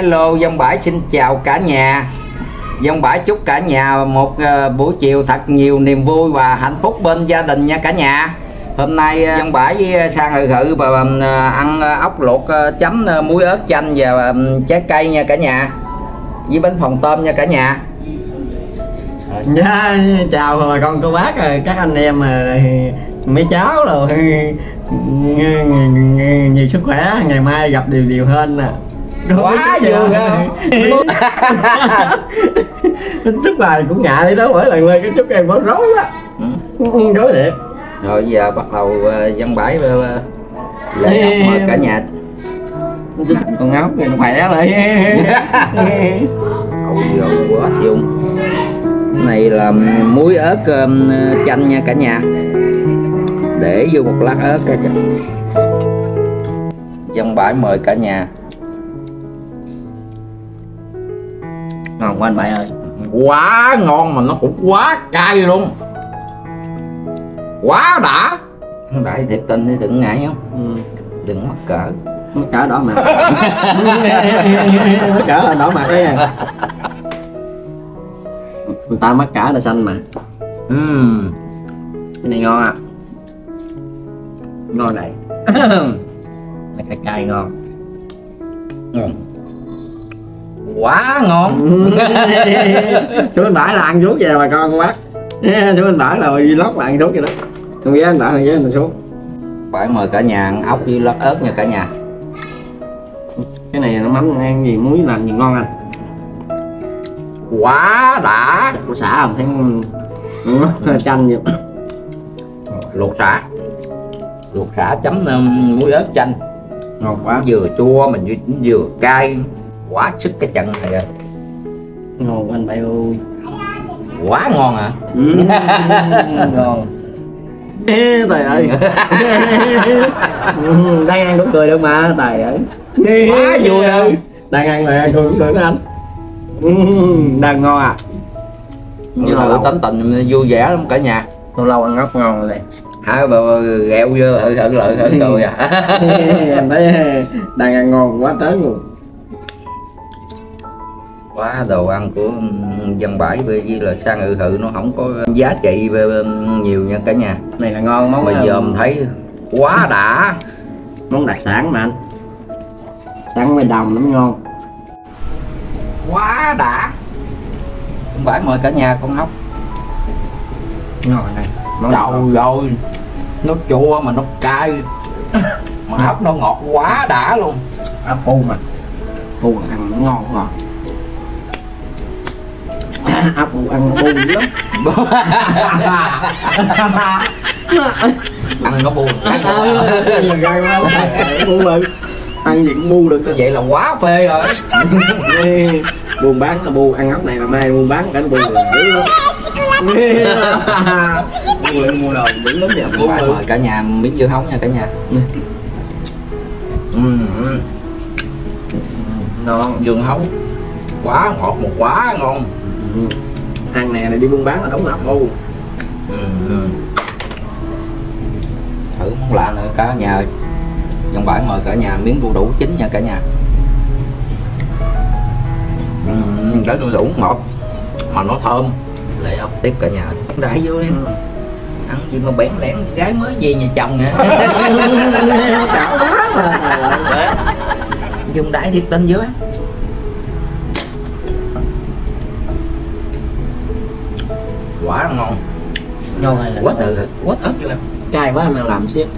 Hello, Văn Bãi xin chào cả nhà. Văn Bãi chúc cả nhà một buổi chiều thật nhiều niềm vui và hạnh phúc bên gia đình nha cả nhà. Hôm nay Văn Bãi sang Hự và ăn ốc luộc chấm muối ớt chanh và trái cây nha cả nhà, với bánh phồng tôm nha cả nhà. Dạ, chào bà con cô bác rồi các anh em mấy cháu rồi nhiều sức khỏe, ngày mai gặp điều hơn nè. Quá vui không? Chúc bài cũng ngại đi đó, mỗi lần lên cái chúc em có rối quá. Rối thiệt. Rồi giờ bắt đầu Văn Bãi lễ ốc mời cả nhà. Con ốc thì nó khỏe lại. Ôi giời, quá dùng. Này là muối ớt chanh nha cả nhà. Để vô một lát ớt ra cho Văn Bãi mời cả nhà. Ngon quá anh Bãi ơi. Quá ngon mà nó cũng quá cay luôn. Quá đã. Anh Bãi thiệt tình thì đừng ngại không? Đừng mắc cỡ. Mắc cỡ đỏ mặt. Mắc cỡ là đỏ mặt đấy à. Người ta mắc cỡ là xanh mà. Cái này ngon à. Ngon này. Này cay ngon. Quá ngon. Chú anh Bãi là ăn suốt vậy bà con cô bác. Chú anh Bãi là vlog là ăn suốt vậy đó. Con ghé anh Bãi là ghé anh suốt. Bãi mời cả nhà ăn ốc với lót ớt nha cả nhà. Cái này nó mắm ăn gì muối làm gì ngon anh. Quá đã. Của xả không thấy chanh vậy. Luộc xả chấm muối ớt chanh Ngon quá. Vừa chua mà vừa cay. Quá sức cái trận này rồi. Ngon quá anh Bãi ơi. Quá ngon à. Ngon. Tài ơi. Đang ăn đúng cười đâu mà Tài ơi. Quá vui không? Đang ăn rồi ăn cười đó anh. Đang ngon à. Nhưng mà tính tình vui vẻ lắm cả nhà. Lâu lâu ăn ốc ngon rồi này. Hả bà ghẹo vô lợi cười à. Em thấy đang ăn ngon quá trớn luôn. Quá đồ ăn của Văn Bãi với là sang Hự nó không có giá trị nhiều nha cả nhà. Này là ngon món. Bây giờ mình thấy quá đã. Món đặc sản mà anh. Sẵn ngoài đồng nó mới ngon. Quá đã. Văn Bãi mời cả nhà con ốc. Ngon này. Trời ơi, nó chua mà nó cay. Mà ốc nó ngọt quá đã luôn. Ốc bu mà. Bu ăn nó ngon ngọt. Ốc bu ăn bu dữ lắm. Ăn nó buồn. Ăn gì cũng bu được. Vậy là quá phê rồi. Buôn bán là bu, ăn ốc này là mai buôn bán cả bu dữ lắm. Mua đồ dữ lắm vậy. Phải mời cả nhà miếng dưa hấu nha cả nhà. Ngon, dưa hấu quá ngọt mà quá ngon. Ăn này đi buôn bán là đóng ốc bu. Thử món lạ nữa cả nhà. Văn Bãi mời cả nhà miếng đu đủ chín nha cả nhà. Cái đu đủ ngọt mà nó thơm. Lại ốc tiếp cả nhà. Rải vô em. Ăn gì mà bẽn lẽn, gái mới về nhà chồng nè. Dùng đại thiệt tình dưới. Quá ngon. Ngon hay là Quá từ quá ớt vô em. cay quá em làm xíu.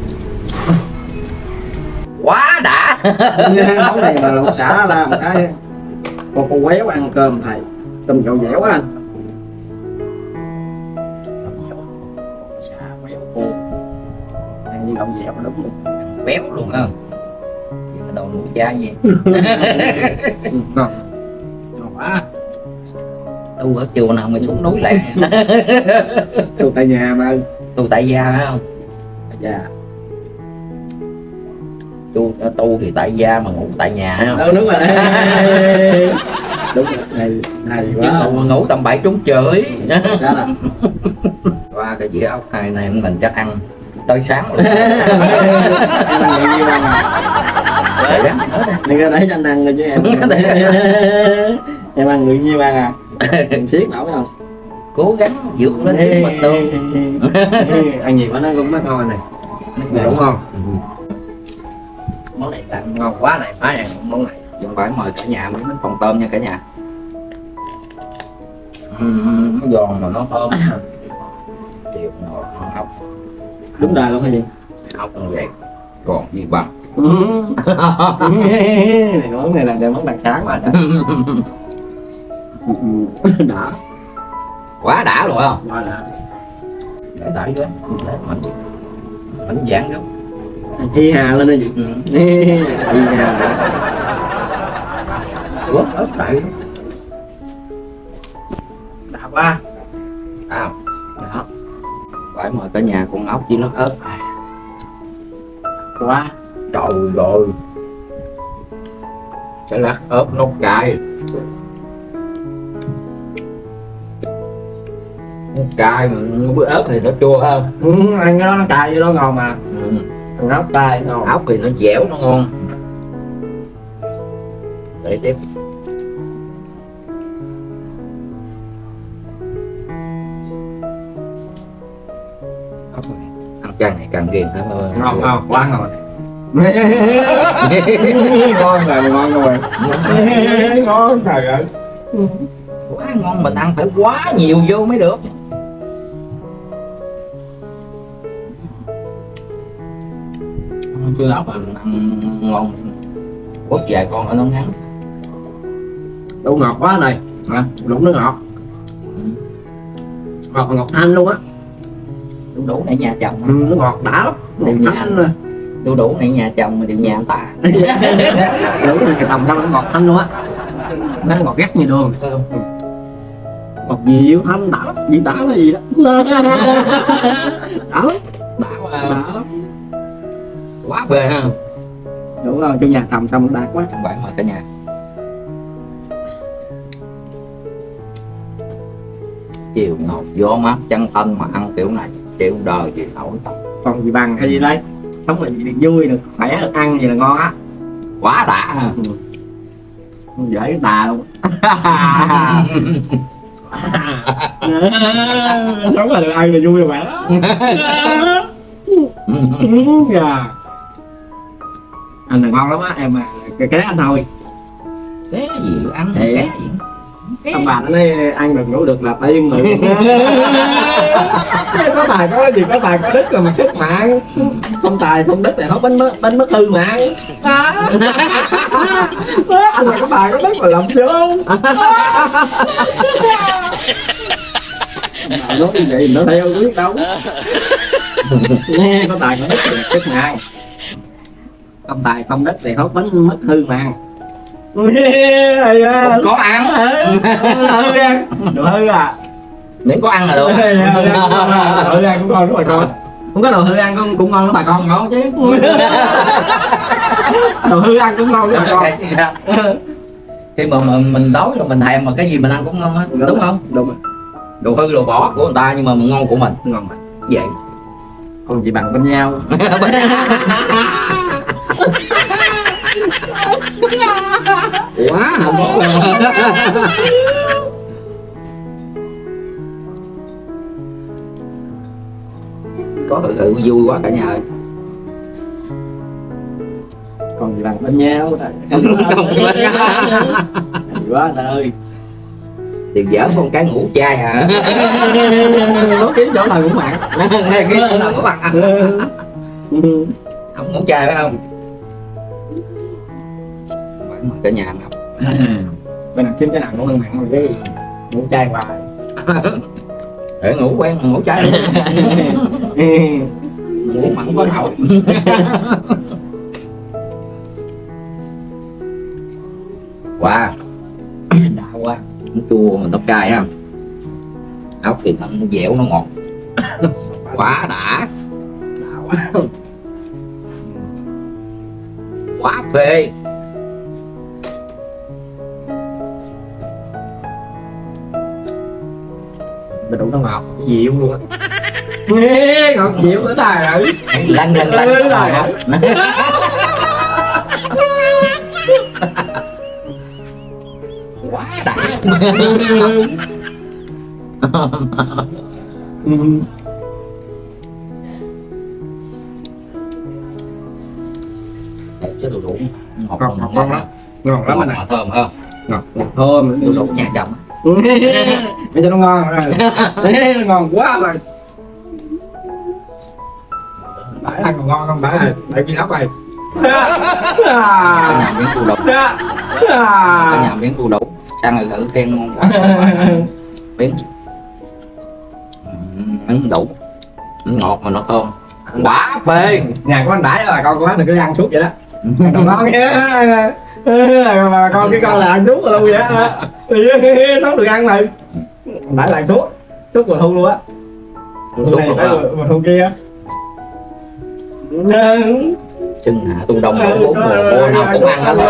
Quá đã. Món này mà luộc xả ra một cái con quéo ăn cơm thầy. Tôm dẻo dẻo quá anh. Xả quéo khô. Ăn như gạo dẻo đúng luôn. Béo luôn không? Gì cái đầu lũa cha gì. Ngon. Ngon quá. Tu ở chùa nào mà xuống núi lại. Tu tại nhà mà. Tu tại gia phải không? Dạ. Tu thì tại gia mà ngủ tại nhà phải không? Đúng rồi. Đúng rồi. Hay quá. Nhưng ngủ tầm 7 trúng chửi. Qua cái dĩa ốc hai này mình chắc ăn tới sáng luôn. Em ăn nhiều đâu mà. Đừng có để cho anh ăn rồi chứ em. Em ăn người nhiêu ăn à? Em siết nổi không? Cố gắng vượt lên chính mình luôn. Ăn nhiều quá nó cũng mất ngon này. Đúng không? Món này ăn Ngon quá này, phải ăn món này. Dũng Bãi mời cả nhà miếng bánh phồng tôm nha cả nhà. Nó giòn mà nó thơm. Chịu ngon học. Đúng đời luôn hay gì? Học như vậy còn gì bằng. Này món này là món đặc sản mà. Đã. Quá đã rồi không? Quá đã. Để đẩy đó, mình dạng đó. Y hà lên đây gì? Y hà. Ủa, ớt tại Đã quá. à, đó. Phải mời cả nhà con ốc với nước ớt. Quá. Trời rồi. Cái lát ớt nốt cay. Cay mà bữa ớt thì nó chua hơn. Ăn cái đó nó cay với đó ngon mà. Ăn ốc cay ngon. Ốc thì nó dẻo nó ngon. Để tiếp. Ốc này ăn càng này càng ghiền hơn. Ngon không? Quá ngon. Ngon rồi, ngon rồi. Ngon trời ơi. Quá ngon, mình ăn phải quá nhiều vô mới được. Chưa ốc mà mình ăn ngon, quất vài con ở nó ngắn. Đủ ngọt quá này, đủ nước ngọt. Ngọt ngọt thanh luôn á. Đủ nãy nhà chồng. Nó ngọt đã lắm. Điều nhà đủ nãy nhà chồng mà điều nhà ta. Đủ này tầm xong nó ngọt thanh luôn á. Nó ngọt gắt như đường. Ngọt dịu thanh đã lắm. Vị đã là gì đó. Đã lắm. Đã quá. Đã lắm. Quá bề ha. Đúng rồi, cho nhà trồng xong đạt quá. Bạn mời cả nhà. Chiều ngọt gió mát chân thân mà ăn kiểu này chịu đời gì nổi. Còn gì bằng hay gì đấy. Sống là gì được vui được khỏe được ăn gì là ngon á. Quá đã ha. Dễ cái tà luôn. Sống là được ăn là vui rồi khỏe đó. Anh là ngon lắm á em, mà cái anh thôi. Cái gì ăn Thì cái gì? ông bà nó nói ăn được ngủ được là phải yên người. Có tài có gì, có tài có đức rồi mà sức mà ăn. Không tài không đức thì nó bánh mất hư mà ăn. Anh là có tài có đức mà làm sao? Bà nói như vậy nó theo biết đâu. Nghe có tài có đức thì sức mà ăn. Không tài không đức thì hốt bánh mất hư mà ăn. Không có ăn. Hư ăn. Đồ hư à. Miễn có ăn là được. Đồ hư ăn cũng ngon đúng rồi con. Không có đồ hư ăn cũng ngon lắm bà con. Ngon chứ. Đồ hư ăn cũng ngon lắm bà con. Khi mà mình đói rồi mình thèm mà cái gì mình ăn cũng ngon hết, đúng không? Đúng rồi. Đồ hư đồ bỏ của người ta nhưng mà ngon của mình. Ngon mà. Vậy. Còn gì bằng bên nhau. Quá hạnh phúc luôn. Có thực vui quá cả nhà ơi. Còn gì bằng bên nhau. Còn bên nhau. Quá anh ơi. Thì dở con cái ngủ chai hả? Nó kiếm chỗ nào cũng mặn. Kiếm chỗ nào cũng mặn. Không ngủ chai phải không? Phải mời cả nhà ăn không? Bên nào kiếm cái nào cũng mặn mà cái ngủ chai hoài. Để ngủ quen ngủ chai luôn. Ngủ mặn có nổi. Wow. Đã quá. Nó chua mà nó cay ha. Ốc thì nó dẻo nó ngọt. Quá đã. Đã quá. Quá phê. Mình đủ nó ngọt dịu luôn á. Ngọt dịu tới tài rồi. Lanh lanh lanh. quá đã. Chứ đu đủ ngọt ngon lắm, ngon lắm anh ạ. Thơm không? Ngọt thơm, Đu đủ nhà chồng. để cho nó ngon rồi. Nó ngon quá rồi. Bãi ăn còn ngon không bãi ơi, bãi kia nóc này. Cả nhà miếng đu đủ. Cả nhà miếng đu đủ. Sang thử khen ngon quá. Miếng miếng đủ ngọt mà nó thơm quá phê. Nhà của anh Bãi là con của bác đừng có ăn suốt vậy đó. Còn ngon nha. Mà con cái con là ăn suốt rồi luôn vậy. Sống được ăn mà. Bãi là ăn suốt mùa thu luôn á. Mùa này phải mùa thu kia. Chừng hạ tu đông bốn mùa nào cũng ăn hết.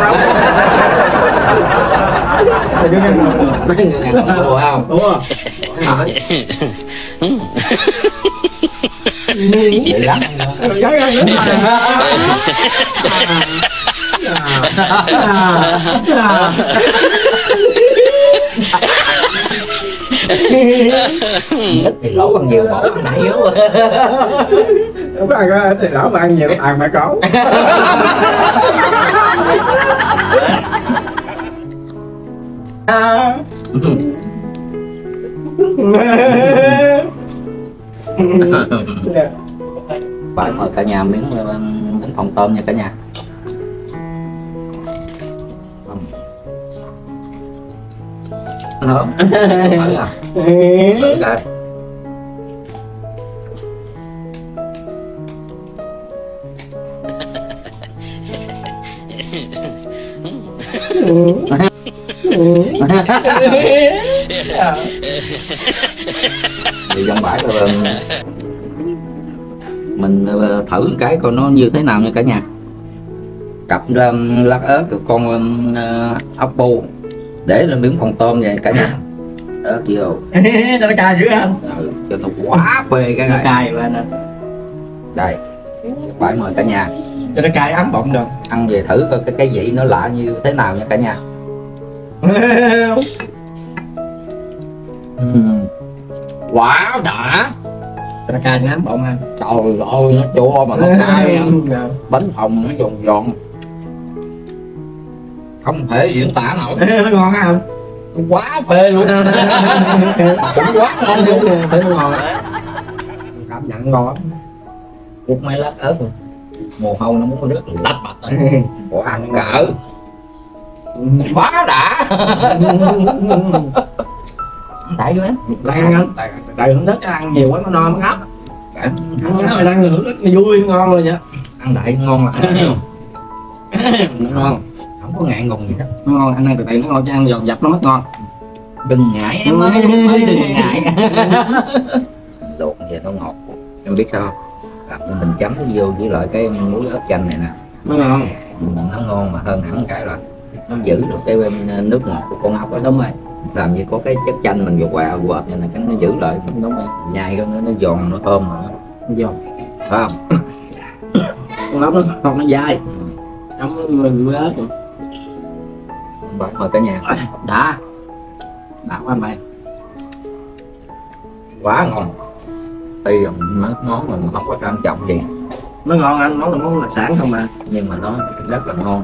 Nó ăn mùa không? Đúng rồi. Vậy lắm. Ít thì lỗ bằng nhiều bổ nãy yếu. Không có ăn thì lỗ mà ăn nhiều ăn phải có. Phải mời cả nhà miếng bánh phồng tôm nha cả nhà. Hớm. Phải à. Thử coi. Thì trong bãi rồi mình thử cái coi nó như thế nào nha cả nhà. Cặp lát ớt con ốc bu để lên miếng phồng tôm vậy cả nhà. Ớt vô cho nó cay dữ anh. Cho nó quá phê cái này. Cay rồi anh. Đây bãi mời cả nhà cho nó cay ấm bụng được. Ăn về thử coi cái vị nó lạ như thế nào nha cả nhà. Quá đã. Cho nó cay ấm bụng anh. Trời ơi nó chua mà nó cay. Bánh phồng nó giòn giòn, không thể diễn tả nổi. Nó ngon á anh. Quá phê luôn. Cũng quá ngon luôn. Thấy nó ngon. Cảm nhận ngon lắm. Cút mấy lát ớt rồi mồ hôi nó muốn rớt lách bạch rồi. Quá cỡ quá đã. Đại vô em đang ăn anh tại không thích ăn nhiều quá nó no nó ngáp. Nó đang hưởng rất là vui ngon rồi nha. Ăn đại ngon mà. Nó ngon không có ngại ngùng gì hết. Nó ngon anh ăn từ từ nó ngon chứ ăn dồn dập nó mất ngon. Đừng ngại em ơi, đừng ngại. Đột về nó ngọt em biết sao không? Mình chấm vô với lại cái muối ớt chanh này nè nó ngon. Nó ngon mà hơn hẳn cái là nó giữ được cái nước ngọt của con ốc đó. Đúng rồi, làm gì có cái chất chanh mình vừa quào quợp như này cái nó giữ lại. Đúng rồi, nhai cái nó giòn nó thơm mà nó giòn phải không? Con ốc nó không nó dai chấm với ớt rồi. Mời cả nhà. Đã quá mày quá ngon. Tuy là món mình không có trang trọng gì, nó ngon anh, món là món đặc sản không mà nhưng mà nó rất là ngon.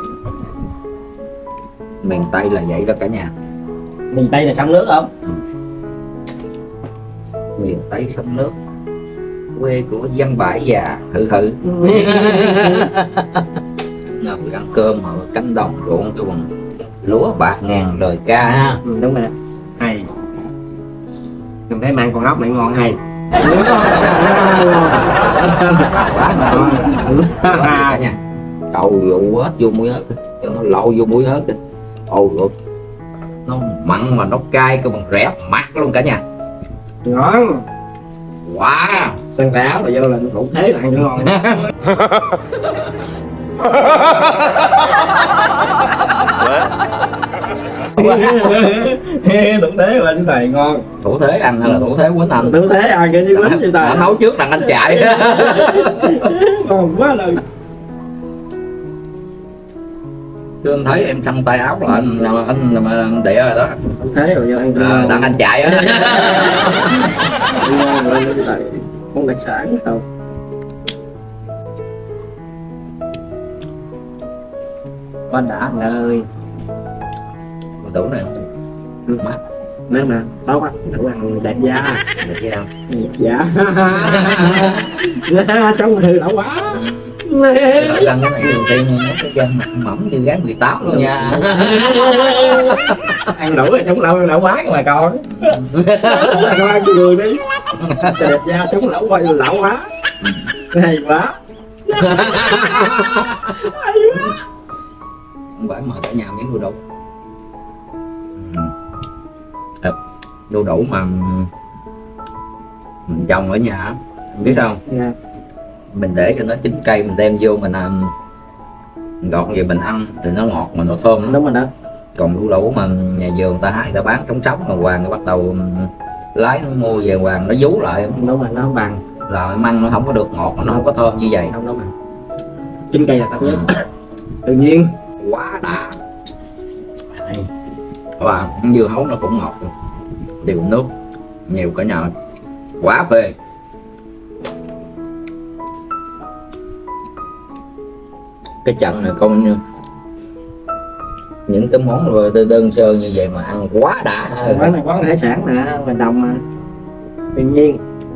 Miền Tây là vậy đó cả nhà. Miền Tây là sông nước không? Miền Tây sông nước, quê của dân bãi già hự. Ngồi ăn cơm ở cánh đồng ruộng cái quần lúa bạc ngàn lời ca. Đúng rồi, hay. Mình thấy mang con ốc này ngon hay. Cả nhà đầu dụ ớt vô muối ớt cho nó lậu vô muối ớt. Ôi nó mặn mà nó cay cái bằng rẻ mát luôn cả nhà. Ngon Wow, sân táo là vô là thủ thế là ăn nó ngon. Thủ thế là như này ngon. Thủ thế ăn hay là thủ thế quýnh anh? Thủ thế ăn cái như quýnh như ta nấu trước đằng anh chạy. Ngon quá rồi. Chứ anh thấy em xăm tay áo là anh đĩa rồi đó. Không thấy rồi, anh đang anh chạy á. Con đặc sản sao? Con đã anh ơi. Đủ này mát. Nè nè, tốt á, đủ ăn đẹp da. Được chưa đâu? Dạ. Trong thư đậu quá. Ăn cái này đầu tiên nó cái dân mỏng như gái 18 luôn nha. Ăn đủ rồi, chống đậu quá mà con. Con ăn cho người đi. Đẹp da, chống lẩu quá, lẩu quá. Hay quá. Không phải mở cả nhà miếng đu đủ. Đu đủ mà mình trồng ở nhà, biết không? Yeah. Mình để cho nó chín cây mình đem vô mình gọt vậy mình ăn thì nó ngọt mà nó thơm. Đúng rồi đó. Còn đu đủ mà nhà vườn người ta hái người ta bán sống sống mà Hoàng nó bắt đầu lái nó mua về Hoàng nó vú lại. Đúng rồi, nó bằng là măng nó không có được ngọt, nó không có thơm như vậy. Không, đúng rồi. Chín cây là tốt nhất. Tự nhiên quá đã. Và dưa hấu nó cũng ngọt, điều nước nhiều cả nhà, quá phê. Cái trận này con như những cái món đơn sơ như vậy mà ăn quá đã. Quán này quán hải sản mà ngoài đồng mà tự nhiên.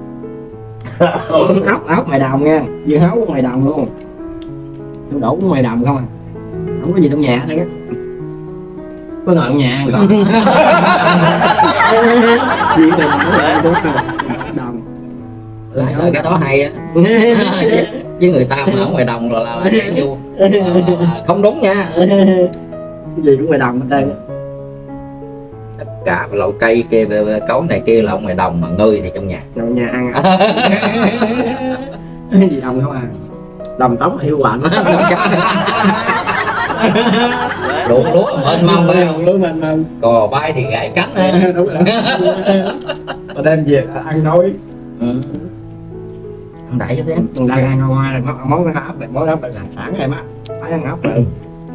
ốc ngoài đồng nha, dưa hấu ngoài đồng luôn, đu đủ ngoài đồng không à, không có gì trong nhà nữa, có ngồi trong nhà còn gì đồng là cái đó hay á. Với người ta mà ở ngoài đồng là vô không đúng nha. Gì cũng ngoài đồng hết trơn. Tất cả loại cây kia cấu này kia là ở ngoài đồng mà ngơi thì trong nhà. Trong nhà ăn à. Gì đồng không à, đồng tống hiệu quạnh. Ruộng lúa mênh mông phải không? Lúa mênh mông, cò bay thì gãy cánh. đúng rồi. Tao đem về ăn thôi. Không đẩy cho em. Đang ăn hoa là món ốc này, món ốc là đặc sản em á, phải ăn ốc rồi.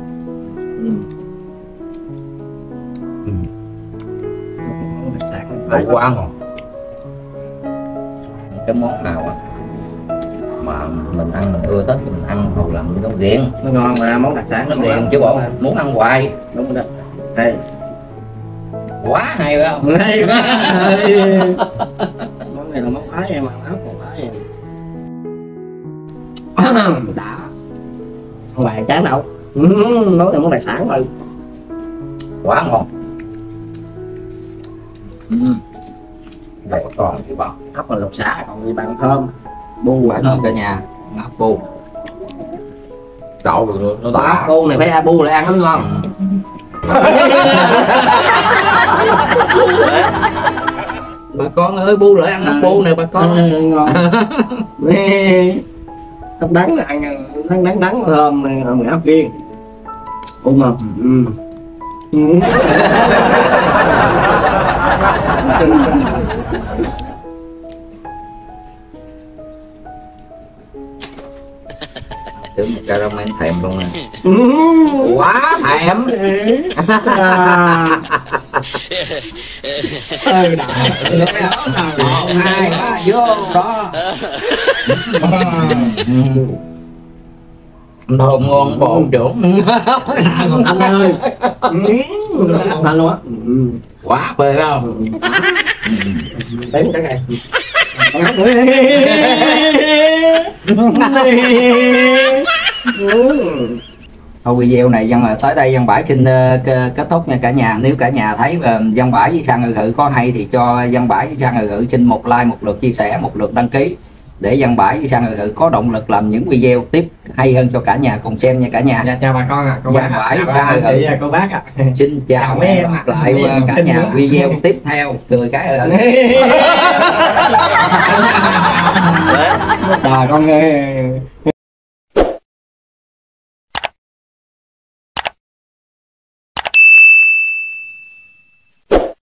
Đặc sản Phải quá ngon. Cái món nào á mà mình ăn mình ưa thích mình ăn hoặc là mình nấu riêng nó ngon mà, món đặc sản nó riêng chứ bộ muốn ăn hoài. Đúng rồi đó. Đây Quá hay phải không? hay quá. Món này là món Thái em, ăn ốc của Thái em. Đã không bạn chán đâu. Nói là món đặc sản thôi, Quá ngon. Đây còn chứ bọn ốc là lục xả, còn gì bằng thơm bu phải thơm cả nhà. Ốc bu trộn được nó đã. Ốc bu này phải bu lại ăn nó ngon. Bà con ơi bu lại ăn ốc bu nè bà con. Ngon. Ốc đắng là ăn đắng thơm này, mùi ốc riêng bu mà. Tưởng một caramel thèm luôn nè. Quá thèm. Hai ba vô đó. Thơm ngon bộ trưởng. Còn thanh ơi. Còn thanh luôn á. Quá phê phải không? Đấy cái này. Thôi video này Văn là tới đây Văn Bãi xin kết thúc nha cả nhà. Nếu cả nhà thấy Văn Bãi với Sang Ngự Hự có hay thì cho Văn Bãi với Sang Ngự Hự xin một like, một lượt chia sẻ, một lượt đăng ký để Văn Bãi với Sang Ngự Hự có động lực làm những video tiếp hay hơn cho cả nhà cùng xem nha cả nhà. Dạ, chào bà con ạ. Văn Bãi với Sang Ngự Hự, cô bác ạ. xin chào và hẹn gặp lại cả nhà video tiếp theo. Cười cái rồi. Trời con ơi.